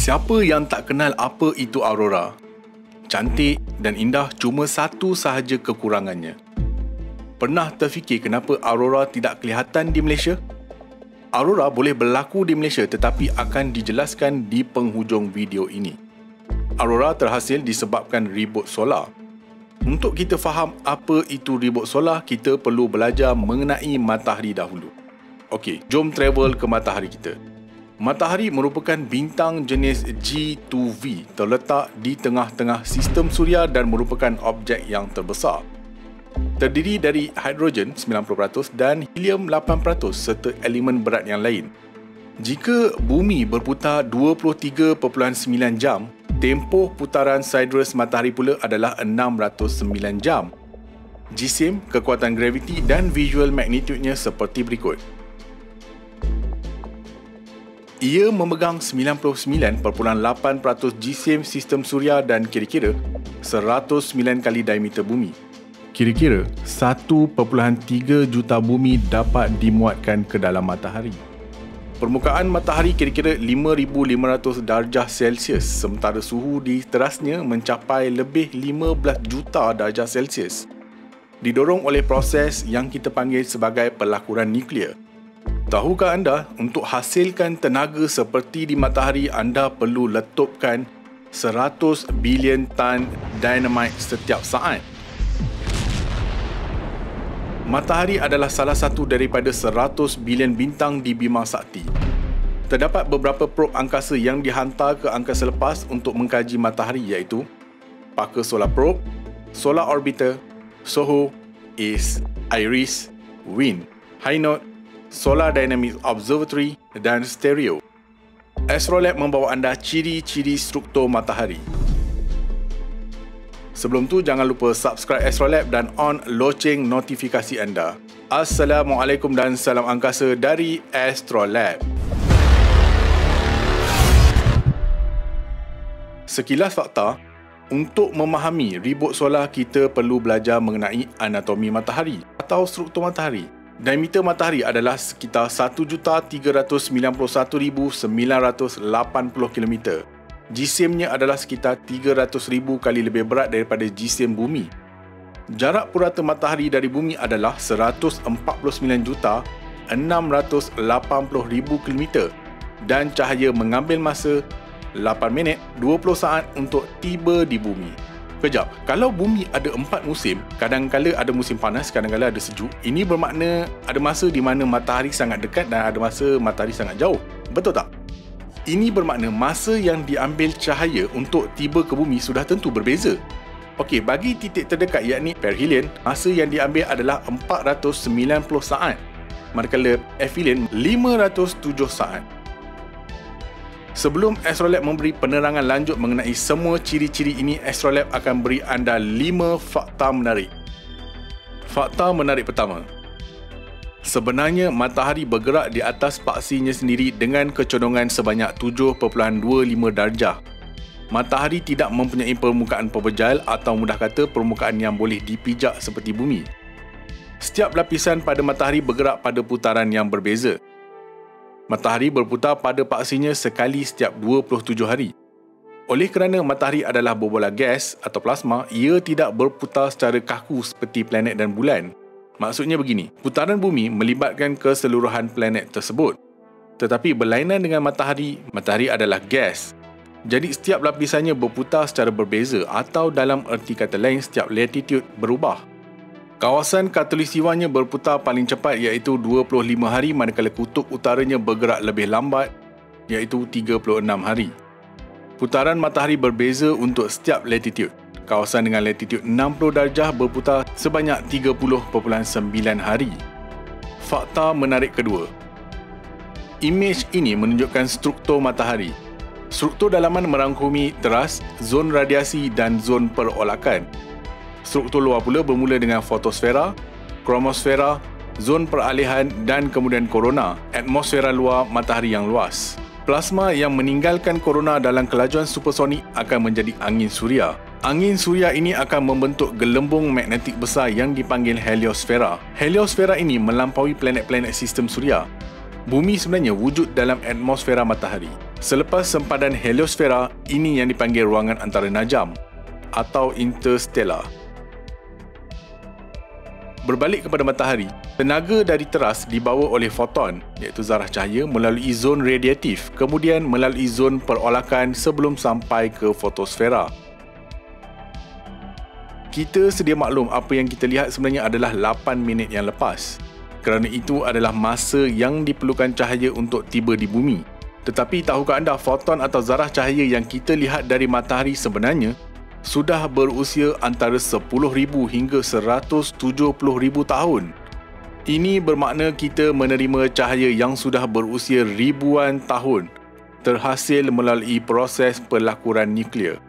Siapa yang tak kenal apa itu aurora? Cantik dan indah, cuma satu sahaja kekurangannya. Pernah terfikir kenapa aurora tidak kelihatan di Malaysia? Aurora boleh berlaku di Malaysia tetapi akan dijelaskan di penghujung video ini. Aurora terhasil disebabkan ribut solar. Untuk kita faham apa itu ribut solar, kita perlu belajar mengenai matahari dahulu. Okey, jom travel ke matahari kita. Matahari merupakan bintang jenis G2V terletak di tengah-tengah sistem suria dan merupakan objek yang terbesar. Terdiri dari hidrogen 90% dan helium 8% serta elemen berat yang lain. Jika bumi berputar 23.9 jam, tempoh putaran sidereal matahari pula adalah 609 jam. Jisim, kekuatan graviti dan visual magnitude-nya seperti berikut. Ia memegang 99.8% jisim sistem suria dan kira-kira 109 kali diameter bumi. Kira-kira 1.3 juta bumi dapat dimuatkan ke dalam matahari. Permukaan matahari kira-kira 5,500 darjah Celsius, sementara suhu di terasnya mencapai lebih 15 juta darjah Celsius. Didorong oleh proses yang kita panggil sebagai pelakuran nuklear. Tahukah anda, untuk hasilkan tenaga seperti di matahari, anda perlu letupkan 100 bilion tan dynamite setiap saat? Matahari adalah salah satu daripada 100 bilion bintang di Bima Sakti. Terdapat beberapa probe angkasa yang dihantar ke angkasa lepas untuk mengkaji matahari, iaitu Parker Solar Probe, Solar Orbiter, SOHO, ACE, IRIS, WIND, HINOT, Solar Dynamics Observatory dan Stereo. Astrolab membawa anda ciri-ciri struktur matahari. Sebelum tu, jangan lupa subscribe Astrolab dan on loceng notifikasi anda. Assalamualaikum dan salam angkasa dari Astrolab. Sekilas fakta, untuk memahami ribut solar, kita perlu belajar mengenai anatomi matahari atau struktur matahari. Diameter matahari adalah sekitar 1,391,980 km. Jisimnya adalah sekitar 300,000 kali lebih berat daripada jisim bumi. Jarak purata matahari dari bumi adalah 149,680,000 km dan cahaya mengambil masa 8 minit 20 saat untuk tiba di bumi. Kejap, kalau bumi ada 4 musim, kadang-kala ada musim panas, kadang-kala ada sejuk. Ini bermakna ada masa di mana matahari sangat dekat dan ada masa matahari sangat jauh. Betul tak? Ini bermakna masa yang diambil cahaya untuk tiba ke bumi sudah tentu berbeza. Okey, bagi titik terdekat iaitu perihelion, masa yang diambil adalah 490 saat. Manakala aphelion 507 saat. Sebelum Astrolab memberi penerangan lanjut mengenai semua ciri-ciri ini, Astrolab akan beri anda 5 fakta menarik. Fakta menarik pertama. Sebenarnya matahari bergerak di atas paksinya sendiri dengan kecondongan sebanyak 7.25 darjah. Matahari tidak mempunyai permukaan pebejal atau mudah kata permukaan yang boleh dipijak seperti bumi. Setiap lapisan pada matahari bergerak pada putaran yang berbeza. Matahari berputar pada paksinya sekali setiap 27 hari. Oleh kerana matahari adalah bola gas atau plasma, ia tidak berputar secara kaku seperti planet dan bulan. Maksudnya begini, putaran bumi melibatkan keseluruhan planet tersebut. Tetapi berlainan dengan matahari, matahari adalah gas. Jadi setiap lapisannya berputar secara berbeza atau dalam erti kata lain, setiap latitude berubah. Kawasan khatulistiwanya berputar paling cepat iaitu 25 hari, manakala kutub utaranya bergerak lebih lambat iaitu 36 hari. Putaran matahari berbeza untuk setiap latitude. Kawasan dengan latitude 60 darjah berputar sebanyak 30.9 hari. Fakta menarik kedua. Imej ini menunjukkan struktur matahari. Struktur dalaman merangkumi teras, zon radiasi dan zon perolakan. Struktur luar pula bermula dengan fotosfera, kromosfera, zon peralihan dan kemudian korona, atmosfera luar matahari yang luas. Plasma yang meninggalkan korona dalam kelajuan supersonik akan menjadi angin suria. Angin suria ini akan membentuk gelembung magnetik besar yang dipanggil heliosfera. Heliosfera ini melampaui planet-planet sistem suria. Bumi sebenarnya wujud dalam atmosfera matahari. Selepas sempadan heliosfera, ini yang dipanggil ruangan antara najam atau interstellar. Berbalik kepada matahari, tenaga dari teras dibawa oleh foton iaitu zarah cahaya melalui zon radiatif, kemudian melalui zon perolakan sebelum sampai ke fotosfera. Kita sedia maklum apa yang kita lihat sebenarnya adalah 8 minit yang lepas. Kerana itu adalah masa yang diperlukan cahaya untuk tiba di bumi. Tetapi tahukah anda foton atau zarah cahaya yang kita lihat dari matahari sebenarnya sudah berusia antara 10,000 hingga 170,000 tahun. Ini bermakna kita menerima cahaya yang sudah berusia ribuan tahun terhasil melalui proses pelakuran nuklear.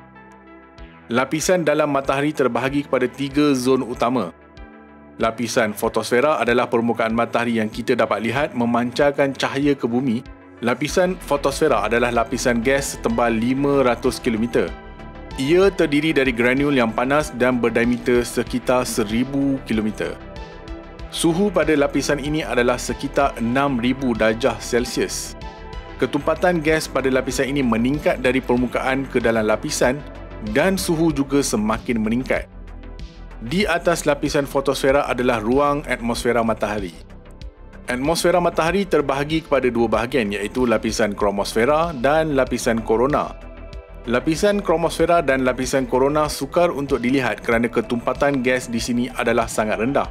Lapisan dalam matahari terbahagi kepada 3 zon utama. Lapisan fotosfera adalah permukaan matahari yang kita dapat lihat memancarkan cahaya ke bumi. Lapisan fotosfera adalah lapisan gas setebal 500 km. Ia terdiri dari granul yang panas dan berdiameter sekitar 1000 km. Suhu pada lapisan ini adalah sekitar 6000 darjah Celsius. Ketumpatan gas pada lapisan ini meningkat dari permukaan ke dalam lapisan dan suhu juga semakin meningkat. Di atas lapisan fotosfera adalah ruang atmosfera matahari. Atmosfera matahari terbahagi kepada 2 bahagian iaitu lapisan kromosfera dan lapisan korona. Lapisan kromosfera dan lapisan korona sukar untuk dilihat kerana ketumpatan gas di sini adalah sangat rendah.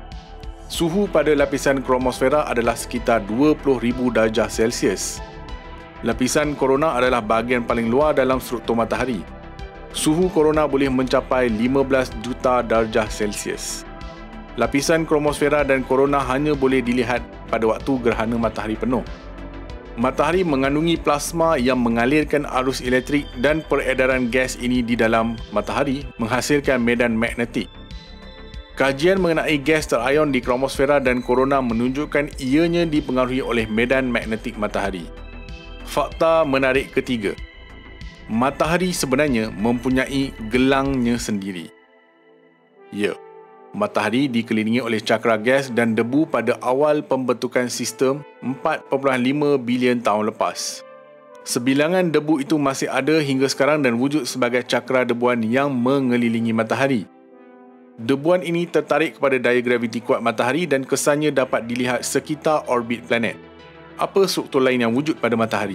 Suhu pada lapisan kromosfera adalah sekitar 20,000 darjah Celsius. Lapisan korona adalah bahagian paling luar dalam struktur matahari. Suhu korona boleh mencapai 15 juta darjah Celsius. Lapisan kromosfera dan korona hanya boleh dilihat pada waktu gerhana matahari penuh. Matahari mengandungi plasma yang mengalirkan arus elektrik dan peredaran gas ini di dalam matahari menghasilkan medan magnetik. Kajian mengenai gas terion di kromosfera dan korona menunjukkan ianya dipengaruhi oleh medan magnetik matahari. Fakta menarik ketiga. Matahari sebenarnya mempunyai gelangnya sendiri. Ya, matahari dikelilingi oleh cakra gas dan debu pada awal pembentukan sistem 4.5 bilion tahun lepas. Sebilangan debu itu masih ada hingga sekarang dan wujud sebagai cakra debuan yang mengelilingi matahari. Debuan ini tertarik kepada daya graviti kuat matahari dan kesannya dapat dilihat sekitar orbit planet. Apa struktur lain yang wujud pada matahari?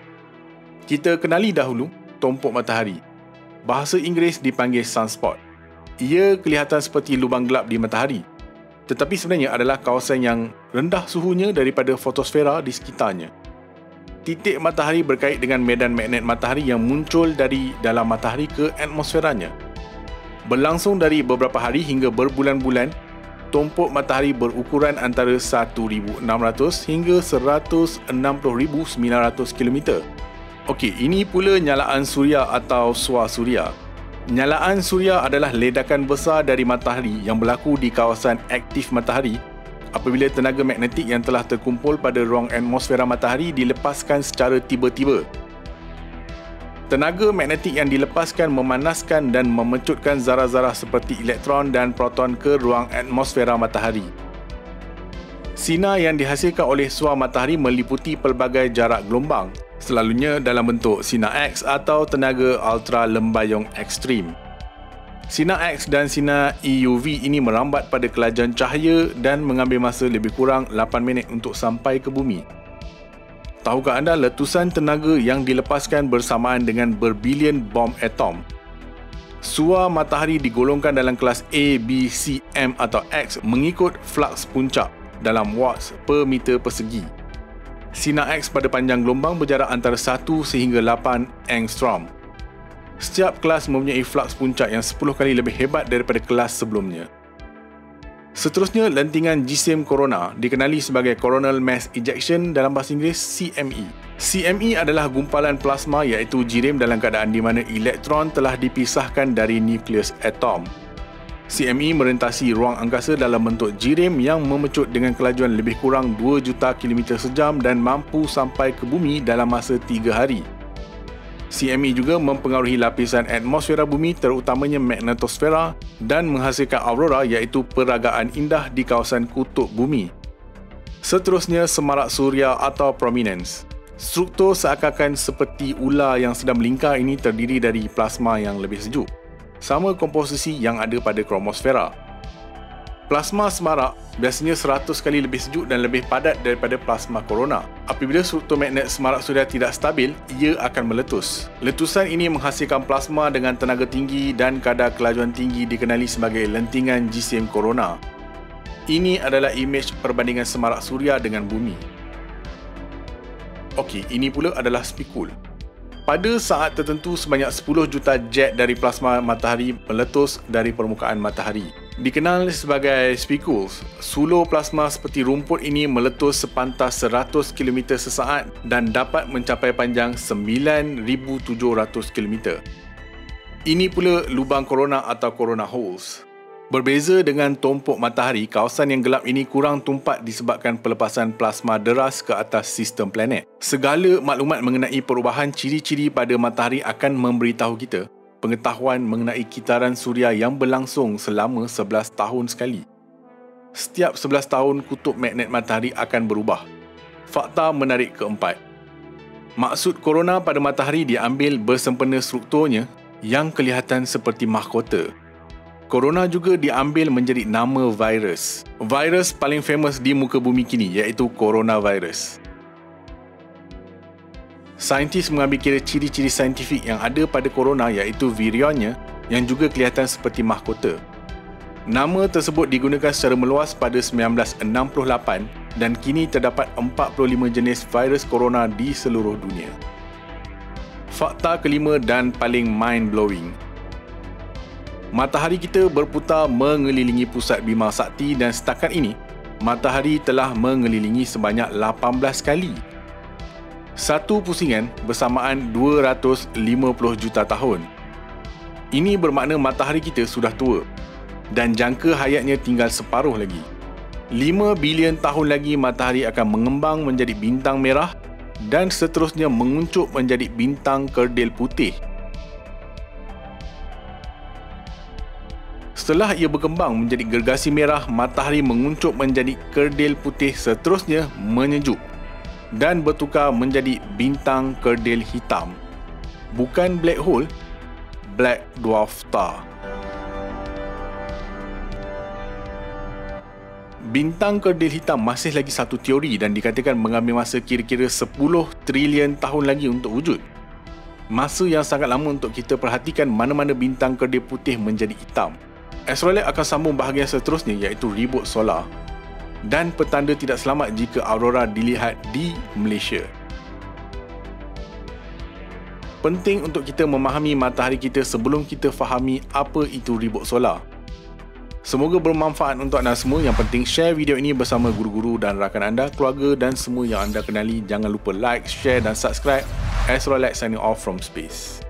Kita kenali dahulu tumpuk matahari. Bahasa Inggeris dipanggil sunspot. Ia kelihatan seperti lubang gelap di matahari, tetapi sebenarnya adalah kawasan yang rendah suhunya daripada fotosfera di sekitarnya. Titik matahari berkait dengan medan magnet matahari yang muncul dari dalam matahari ke atmosferanya. Berlangsung dari beberapa hari hingga berbulan-bulan, tumpuk matahari berukuran antara 1,600 hingga 160,900 km. Okey, ini pula nyalaan suria atau SUA suria. Nyalaan suria adalah ledakan besar dari matahari yang berlaku di kawasan aktif matahari apabila tenaga magnetik yang telah terkumpul pada ruang atmosfera matahari dilepaskan secara tiba-tiba. Tenaga magnetik yang dilepaskan memanaskan dan memecutkan zarah-zarah seperti elektron dan proton ke ruang atmosfera matahari. Sinar yang dihasilkan oleh SUA matahari meliputi pelbagai jarak gelombang, selalunya dalam bentuk sinar X atau tenaga ultra lembayung ekstrim. Sinar X dan sinar EUV ini merambat pada kelajuan cahaya dan mengambil masa lebih kurang 8 minit untuk sampai ke bumi. Tahukah anda letusan tenaga yang dilepaskan bersamaan dengan berbilion bom atom? SUA matahari digolongkan dalam kelas A, B, C, M atau X mengikut flux puncak dalam watts per meter persegi. Sinar X pada panjang gelombang berjarak antara 1 sehingga 8 angstrom. Setiap kelas mempunyai flux puncak yang 10 kali lebih hebat daripada kelas sebelumnya. Seterusnya, lentingan jisim korona dikenali sebagai coronal mass ejection dalam bahasa Inggeris CME. CME adalah gumpalan plasma iaitu jirim dalam keadaan di mana elektron telah dipisahkan dari nukleus atom. CME merentasi ruang angkasa dalam bentuk jirim yang memecut dengan kelajuan lebih kurang 2 juta km sejam dan mampu sampai ke bumi dalam masa 3 hari. CME juga mempengaruhi lapisan atmosfera bumi terutamanya magnetosfera dan menghasilkan aurora iaitu peragaan indah di kawasan kutub bumi. Seterusnya, semarak suria atau prominence. Struktur seakan-akan seperti ular yang sedang melingkar ini terdiri dari plasma yang lebih sejuk. Sama komposisi yang ada pada kromosfera. Plasma semarak biasanya 100 kali lebih sejuk dan lebih padat daripada plasma korona. Apabila struktur magnet semarak suria tidak stabil, ia akan meletus. Letusan ini menghasilkan plasma dengan tenaga tinggi dan kadar kelajuan tinggi dikenali sebagai lentingan jisim korona. Ini adalah imej perbandingan semarak suria dengan bumi. Okey, ini pula adalah spikul. Pada saat tertentu, sebanyak 10 juta jet dari plasma matahari meletus dari permukaan matahari. Dikenal sebagai spikules, sulur plasma seperti rumput ini meletus sepantas 100 km sesaat dan dapat mencapai panjang 9,700 km. Ini pula lubang korona atau corona holes. Berbeza dengan tumpuk matahari, kawasan yang gelap ini kurang tumpat disebabkan pelepasan plasma deras ke atas sistem planet. Segala maklumat mengenai perubahan ciri-ciri pada matahari akan memberitahu kita pengetahuan mengenai kitaran suria yang berlangsung selama 11 tahun sekali. Setiap 11 tahun, kutub magnet matahari akan berubah. Fakta menarik keempat. Maksud korona pada matahari diambil bersempena strukturnya yang kelihatan seperti mahkota. Korona juga diambil menjadi nama virus. Virus paling famous di muka bumi kini iaitu coronavirus. Saintis mengambil kira ciri-ciri saintifik yang ada pada korona iaitu virionnya yang juga kelihatan seperti mahkota. Nama tersebut digunakan secara meluas pada 1968 dan kini terdapat 45 jenis virus korona di seluruh dunia. Fakta kelima dan paling mind-blowing. Matahari kita berputar mengelilingi pusat Bima Sakti dan setakat ini, matahari telah mengelilingi sebanyak 18 kali. Satu pusingan bersamaan 250 juta tahun. Ini bermakna matahari kita sudah tua dan jangka hayatnya tinggal separuh lagi. 5 bilion tahun lagi matahari akan mengembang menjadi bintang merah dan seterusnya menguncup menjadi bintang kerdil putih. Setelah ia berkembang menjadi gergasi merah, matahari menguncup menjadi kerdil putih, seterusnya menyejuk dan bertukar menjadi bintang kerdil hitam. Bukan black hole, black dwarf star. Bintang kerdil hitam masih lagi satu teori dan dikatakan mengambil masa kira-kira 10 trilion tahun lagi untuk wujud. Masa yang sangat lama untuk kita perhatikan mana-mana bintang kerdil putih menjadi hitam. Astrolab akan sambung bahagian seterusnya iaitu ribut solar dan petanda tidak selamat jika aurora dilihat di Malaysia. Penting untuk kita memahami matahari kita sebelum kita fahami apa itu ribut solar. Semoga bermanfaat untuk anda semua. Yang penting share video ini bersama guru-guru dan rakan anda, keluarga dan semua yang anda kenali. Jangan lupa like, share dan subscribe. Astrolab signing off from space.